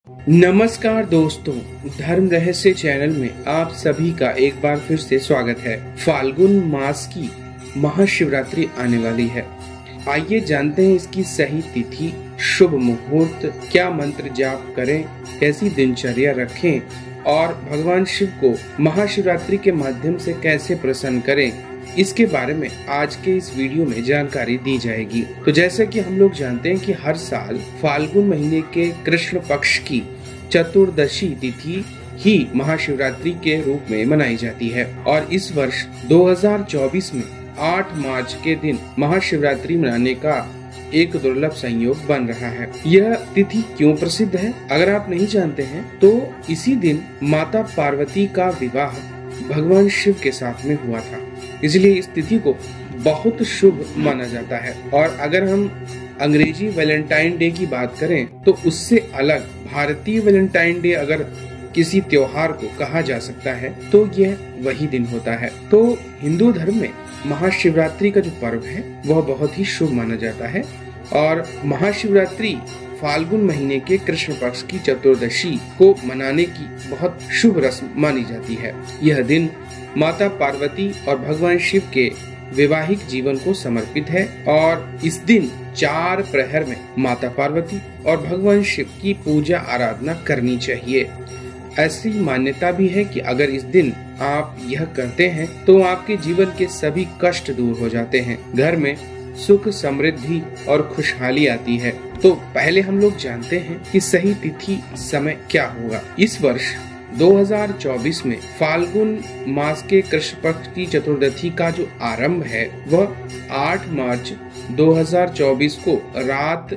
नमस्कार दोस्तों, धर्म रहस्य चैनल में आप सभी का एक बार फिर से स्वागत है। फाल्गुन मास की महाशिवरात्रि आने वाली है। आइए जानते हैं इसकी सही तिथि, शुभ मुहूर्त, क्या मंत्र जाप करें, कैसी दिनचर्या रखें और भगवान शिव को महाशिवरात्रि के माध्यम से कैसे प्रसन्न करें। इसके बारे में आज के इस वीडियो में जानकारी दी जाएगी। तो जैसे कि हम लोग जानते हैं कि हर साल फाल्गुन महीने के कृष्ण पक्ष की चतुर्दशी तिथि ही महाशिवरात्रि के रूप में मनाई जाती है और इस वर्ष 2024 में 8 मार्च के दिन महाशिवरात्रि मनाने का एक दुर्लभ संयोग बन रहा है। यह तिथि क्यों प्रसिद्ध है, अगर आप नहीं जानते हैं तो इसी दिन माता पार्वती का विवाह भगवान शिव के साथ में हुआ था, इसलिए इस तिथि को बहुत शुभ माना जाता है। और अगर हम अंग्रेजी वैलेंटाइन डे की बात करें तो उससे अलग भारतीय वैलेंटाइन डे अगर किसी त्योहार को कहा जा सकता है तो यह वही दिन होता है। तो हिंदू धर्म में महाशिवरात्रि का जो पर्व है वह बहुत ही शुभ माना जाता है और महाशिवरात्रि फाल्गुन महीने के कृष्ण पक्ष की चतुर्दशी को मनाने की बहुत शुभ रस्म मानी जाती है। यह दिन माता पार्वती और भगवान शिव के वैवाहिक जीवन को समर्पित है और इस दिन 4 प्रहर में माता पार्वती और भगवान शिव की पूजा आराधना करनी चाहिए। ऐसी मान्यता भी है कि अगर इस दिन आप यह करते हैं तो आपके जीवन के सभी कष्ट दूर हो जाते हैं, घर में सुख समृद्धि और खुशहाली आती है। तो पहले हम लोग जानते हैं कि सही तिथि समय क्या होगा। इस वर्ष 2024 में फाल्गुन मास के कृष्ण पक्ष की चतुर्दशी का जो आरंभ है वह 8 मार्च 2024 को रात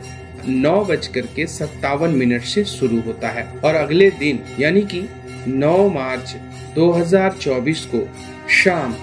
9:57 से शुरू होता है और अगले दिन यानी कि 9 मार्च 2024 को शाम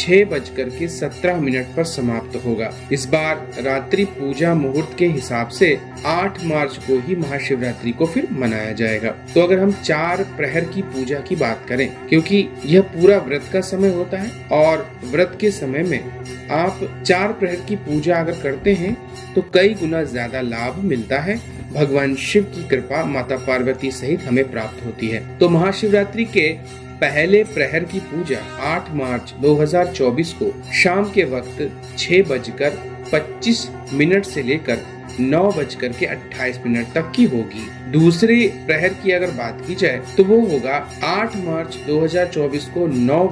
6:17 पर समाप्त होगा। इस बार रात्रि पूजा मुहूर्त के हिसाब से 8 मार्च को ही महाशिवरात्रि को फिर मनाया जाएगा। तो अगर हम 4 प्रहर की पूजा की बात करें, क्योंकि यह पूरा व्रत का समय होता है और व्रत के समय में आप 4 प्रहर की पूजा अगर करते हैं तो कई गुना ज्यादा लाभ मिलता है। भगवान शिव की कृपा माता पार्वती सहित हमें प्राप्त होती है। तो महाशिवरात्रि के पहले प्रहर की पूजा 8 मार्च 2024 को शाम के वक्त 6:25 से लेकर 9:28 तक की होगी। दूसरे प्रहर की अगर बात की जाए तो वो होगा 8 मार्च 2024 को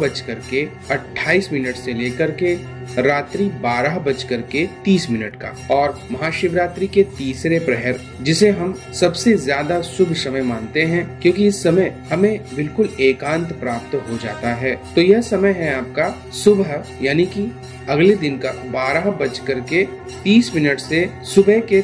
9:28 से लेकर के रात्रि 12:30 का। और महाशिवरात्रि के तीसरे प्रहर, जिसे हम सबसे ज्यादा शुभ समय मानते हैं क्योंकि इस समय हमें बिल्कुल एकांत प्राप्त हो जाता है, तो यह समय है आपका सुबह यानी कि अगले दिन का 12:30 से सुबह के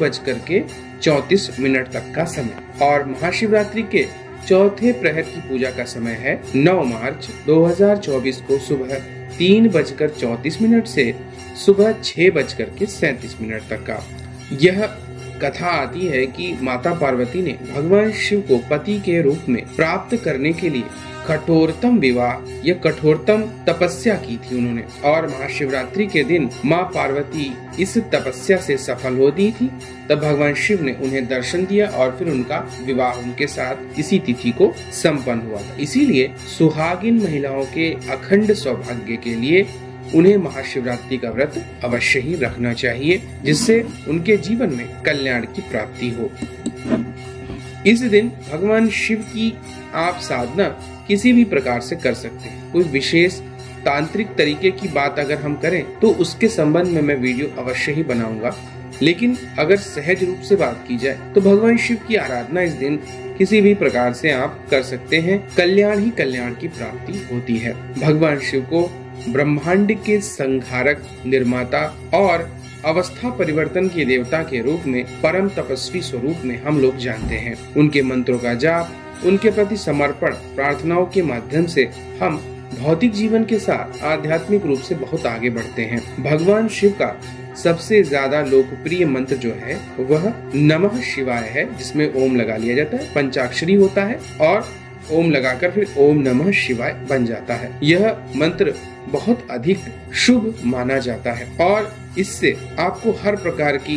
3:34 तक का समय। और महाशिवरात्रि के चौथे प्रहर की पूजा का समय है 9 मार्च 2024 को सुबह 3:34 से सुबह 6:37 तक का। यह कथा आती है कि माता पार्वती ने भगवान शिव को पति के रूप में प्राप्त करने के लिए कठोरतम विवाह या कठोरतम तपस्या की थी उन्होंने, और महाशिवरात्रि के दिन माँ पार्वती इस तपस्या से सफल होती थी। तब भगवान शिव ने उन्हें दर्शन दिया और फिर उनका विवाह उनके साथ इसी तिथि को संपन्न हुआ था। इसीलिए सुहागिन महिलाओं के अखंड सौभाग्य के लिए उन्हें महाशिवरात्रि का व्रत अवश्य ही रखना चाहिए, जिससे उनके जीवन में कल्याण की प्राप्ति हो। इस दिन भगवान शिव की आप साधना किसी भी प्रकार से कर सकते हैं। कोई विशेष तांत्रिक तरीके की बात अगर हम करें तो उसके संबंध में मैं वीडियो अवश्य ही बनाऊंगा, लेकिन अगर सहज रूप से बात की जाए तो भगवान शिव की आराधना इस दिन किसी भी प्रकार से आप कर सकते हैं। कल्याण ही कल्याण की प्राप्ति होती है। भगवान शिव को ब्रह्मांड के संहारक, निर्माता और अवस्था परिवर्तन के देवता के रूप में, परम तपस्वी स्वरूप में हम लोग जानते हैं। उनके मंत्रों का जाप, उनके प्रति समर्पण, प्रार्थनाओं के माध्यम से हम भौतिक जीवन के साथ आध्यात्मिक रूप से बहुत आगे बढ़ते हैं। भगवान शिव का सबसे ज्यादा लोकप्रिय मंत्र जो है वह नमः शिवाय है, जिसमें ओम लगा लिया जाता है, पंचाक्षरी होता है और ओम लगाकर फिर ओम नमः शिवाय बन जाता है। यह मंत्र बहुत अधिक शुभ माना जाता है और इससे आपको हर प्रकार की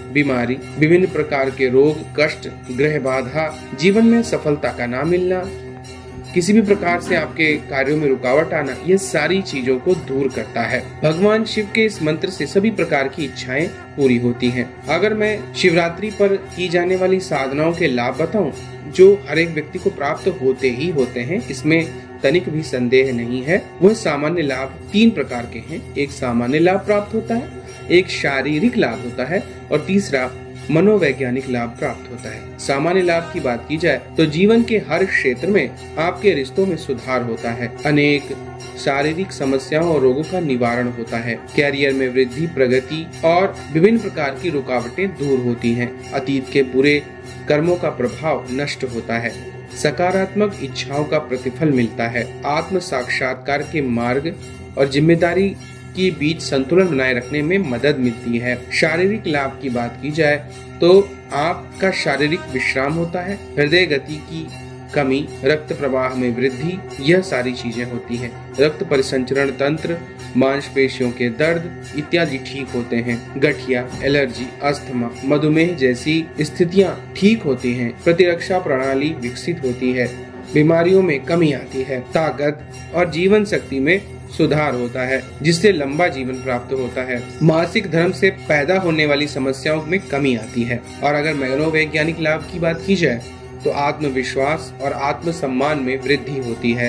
बीमारी, विभिन्न प्रकार के रोग, कष्ट, ग्रह बाधा, जीवन में सफलता का ना मिलना, किसी भी प्रकार से आपके कार्यों में रुकावट आना, ये सारी चीजों को दूर करता है। भगवान शिव के इस मंत्र से सभी प्रकार की इच्छाएं पूरी होती हैं। अगर मैं शिवरात्रि पर की जाने वाली साधनाओं के लाभ बताऊं, जो हर एक व्यक्ति को प्राप्त होते ही होते हैं, इसमें तनिक भी संदेह नहीं है। वह सामान्य लाभ 3 प्रकार के हैं। एक सामान्य लाभ प्राप्त होता है, एक शारीरिक लाभ होता है और तीसरा मनोवैज्ञानिक लाभ प्राप्त होता है। सामान्य लाभ की बात की जाए तो जीवन के हर क्षेत्र में आपके रिश्तों में सुधार होता है, अनेक शारीरिक समस्याओं और रोगों का निवारण होता है, कैरियर में वृद्धि, प्रगति और विभिन्न प्रकार की रुकावटें दूर होती हैं, अतीत के बुरे कर्मों का प्रभाव नष्ट होता है, सकारात्मक इच्छाओं का प्रतिफल मिलता है, आत्म साक्षात्कार के मार्ग और जिम्मेदारी के बीच संतुलन बनाए रखने में मदद मिलती है। शारीरिक लाभ की बात की जाए तो आपका शारीरिक विश्राम होता है, हृदय गति की कमी, रक्त प्रवाह में वृद्धि, यह सारी चीजें होती हैं। रक्त परिसंचरण तंत्र, मांसपेशियों के दर्द इत्यादि ठीक होते हैं। गठिया, एलर्जी, अस्थमा, मधुमेह जैसी स्थितियां ठीक होती हैं। प्रतिरक्षा प्रणाली विकसित होती है, बीमारियों में कमी आती है, ताकत और जीवन शक्ति में सुधार होता है, जिससे लंबा जीवन प्राप्त होता है। मासिक धर्म से पैदा होने वाली समस्याओं में कमी आती है। और अगर मनोवैज्ञानिक लाभ की बात की जाए तो आत्मविश्वास और आत्मसम्मान में वृद्धि होती है।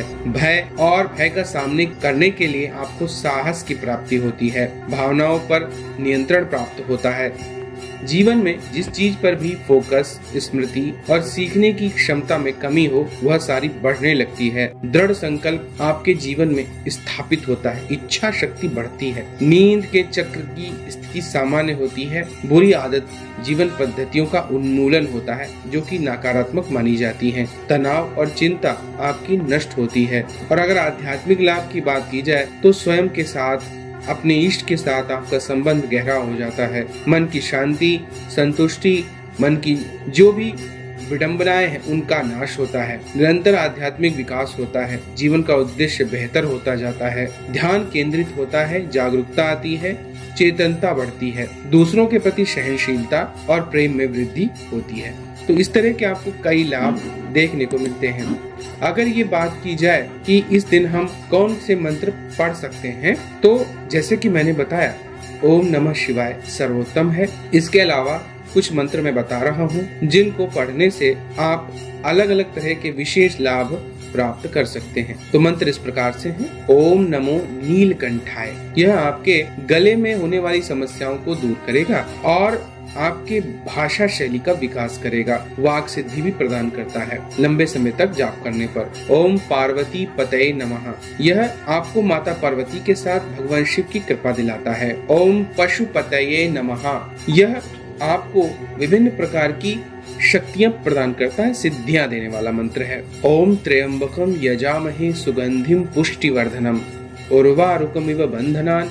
भय का सामने करने के लिए आपको साहस की प्राप्ति होती है। भावनाओं पर नियंत्रण प्राप्त होता है। जीवन में जिस चीज पर भी फोकस, स्मृति और सीखने की क्षमता में कमी हो, वह सारी बढ़ने लगती है। दृढ़ संकल्प आपके जीवन में स्थापित होता है, इच्छा शक्ति बढ़ती है, नींद के चक्र की स्थिति सामान्य होती है, बुरी आदत जीवन पद्धतियों का उन्मूलन होता है जो कि नकारात्मक मानी जाती हैं, तनाव और चिंता आपकी नष्ट होती है। और अगर आध्यात्मिक लाभ की बात की जाए तो स्वयं के साथ, अपने इष्ट के साथ आपका संबंध गहरा हो जाता है। मन की शांति, संतुष्टि, मन की जो भी विडंबनाएं हैं उनका नाश होता है, निरंतर आध्यात्मिक विकास होता है, जीवन का उद्देश्य बेहतर होता जाता है, ध्यान केंद्रित होता है, जागरूकता आती है, चेतनता बढ़ती है, दूसरों के प्रति सहनशीलता और प्रेम में वृद्धि होती है। तो इस तरह के आपको कई लाभ देखने को मिलते हैं। अगर ये बात की जाए कि इस दिन हम कौन से मंत्र पढ़ सकते हैं, तो जैसे कि मैंने बताया, ओम नमः शिवाय सर्वोत्तम है। इसके अलावा कुछ मंत्र मैं बता रहा हूँ जिनको पढ़ने से आप अलग अलग तरह के विशेष लाभ प्राप्त कर सकते हैं। तो मंत्र इस प्रकार से हैं। ओम नमो नीलकंठाय, यह आपके गले में होने वाली समस्याओं को दूर करेगा और आपके भाषा शैली का विकास करेगा, वाक सिद्धि भी प्रदान करता है लंबे समय तक जाप करने पर। ओम पार्वती पतये नमः, यह आपको माता पार्वती के साथ भगवान शिव की कृपा दिलाता है। ओम पशुपतये नमः, यह आपको विभिन्न प्रकार की शक्तियां प्रदान करता है, सिद्धियां देने वाला मंत्र है। ओम त्र्यंबकम यजामहे सुगंधिम पुष्टिवर्धनम उर्वारुकमिव बंधनान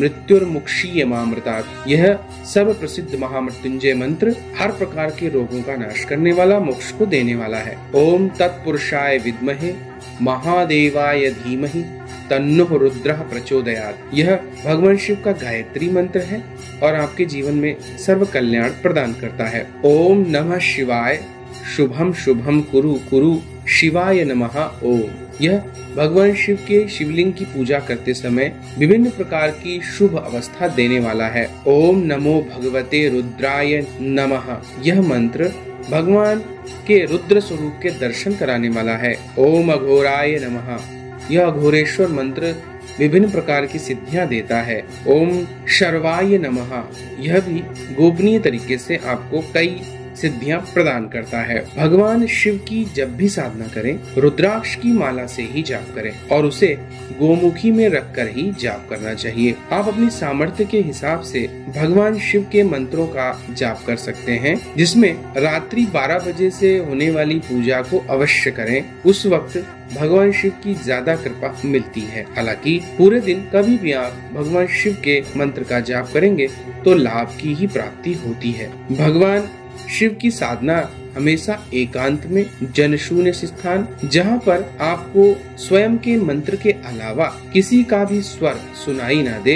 मृत्युर्मुक्षीयमामृतात्, यह सर्व प्रसिद्ध महामृत्युंजय मंत्र हर प्रकार के रोगों का नाश करने वाला, मोक्ष को देने वाला है। ओम तत्पुरुषाय विद्महे महादेवाय धीमहि तन्नो रुद्रः प्रचोदयात्, यह भगवान शिव का गायत्री मंत्र है और आपके जीवन में सर्व कल्याण प्रदान करता है। ओम नमः शिवाय शुभम शुभम कुरु कुरु शिवाय नमः ओम, यह भगवान शिव के शिवलिंग की पूजा करते समय विभिन्न प्रकार की शुभ अवस्था देने वाला है। ओम नमो भगवते रुद्राय नमः, यह मंत्र भगवान के रुद्र स्वरूप के दर्शन कराने वाला है। ओम अघोराय नमः, यह अघोरेश्वर मंत्र विभिन्न प्रकार की सिद्धियां देता है। ओम शर्वाय नमः, यह भी गोपनीय तरीके से आपको कई सिद्धियां प्रदान करता है। भगवान शिव की जब भी साधना करें, रुद्राक्ष की माला से ही जाप करें और उसे गोमुखी में रखकर ही जाप करना चाहिए। आप अपनी सामर्थ्य के हिसाब से भगवान शिव के मंत्रों का जाप कर सकते हैं, जिसमें रात्रि 12 बजे से होने वाली पूजा को अवश्य करें। उस वक्त भगवान शिव की ज्यादा कृपा मिलती है। हालांकि पूरे दिन कभी भी आप भगवान शिव के मंत्र का जाप करेंगे तो लाभ की ही प्राप्ति होती है। भगवान शिव की साधना हमेशा एकांत में, जनशून्य स्थान, जहाँ पर आपको स्वयं के मंत्र के अलावा किसी का भी स्वर सुनाई ना दे,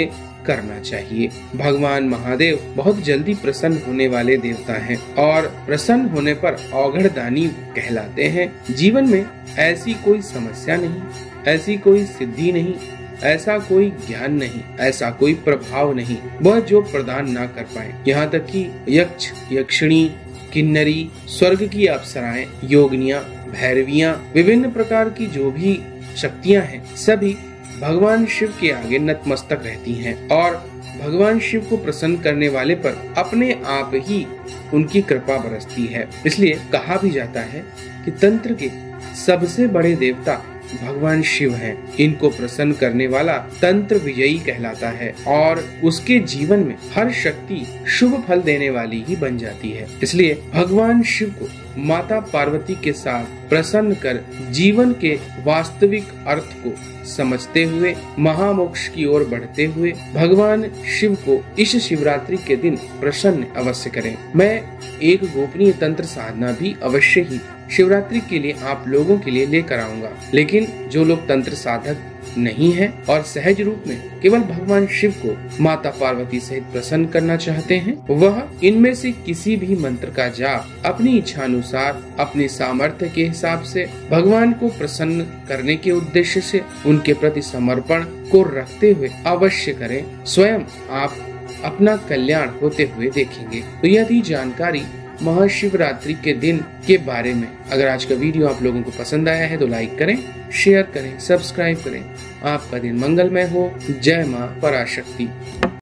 करना चाहिए। भगवान महादेव बहुत जल्दी प्रसन्न होने वाले देवता हैं और प्रसन्न होने पर औघड़दानी कहलाते हैं। जीवन में ऐसी कोई समस्या नहीं, ऐसी कोई सिद्धि नहीं, ऐसा कोई ज्ञान नहीं, ऐसा कोई प्रभाव नहीं वह जो प्रदान ना कर पाए। यहाँ तक कि यक्ष, यक्षिणी, किन्नरी, स्वर्ग की अप्सराएं, योगिनियां, भैरवियां, विभिन्न प्रकार की जो भी शक्तियां हैं सभी भगवान शिव के आगे नतमस्तक रहती हैं और भगवान शिव को प्रसन्न करने वाले पर अपने आप ही उनकी कृपा बरसती है। इसलिए कहा भी जाता है कि तंत्र के सबसे बड़े देवता भगवान शिव हैं। इनको प्रसन्न करने वाला तंत्र विजयी कहलाता है और उसके जीवन में हर शक्ति शुभ फल देने वाली ही बन जाती है। इसलिए भगवान शिव को माता पार्वती के साथ प्रसन्न कर जीवन के वास्तविक अर्थ को समझते हुए महामोक्ष की ओर बढ़ते हुए भगवान शिव को इस शिवरात्रि के दिन प्रसन्न अवश्य करें। मैं एक गोपनीय तंत्र साधना भी अवश्य ही शिवरात्रि के लिए आप लोगों के लिए लेकर आऊंगा, लेकिन जो लोग तंत्र साधक नहीं है और सहज रूप में केवल भगवान शिव को माता पार्वती सहित प्रसन्न करना चाहते हैं, वह इनमें से किसी भी मंत्र का जाप अपनी इच्छा अनुसार अपने सामर्थ्य के हिसाब से भगवान को प्रसन्न करने के उद्देश्य से उनके प्रति समर्पण को रखते हुए अवश्य करें। स्वयं आप अपना कल्याण होते हुए देखेंगे। तो यह थी जानकारी महाशिवरात्रि के दिन के बारे में। अगर आज का वीडियो आप लोगों को पसंद आया है तो लाइक करें, शेयर करें, सब्सक्राइब करें। आपका दिन मंगलमय हो। जय मां पराशक्ति।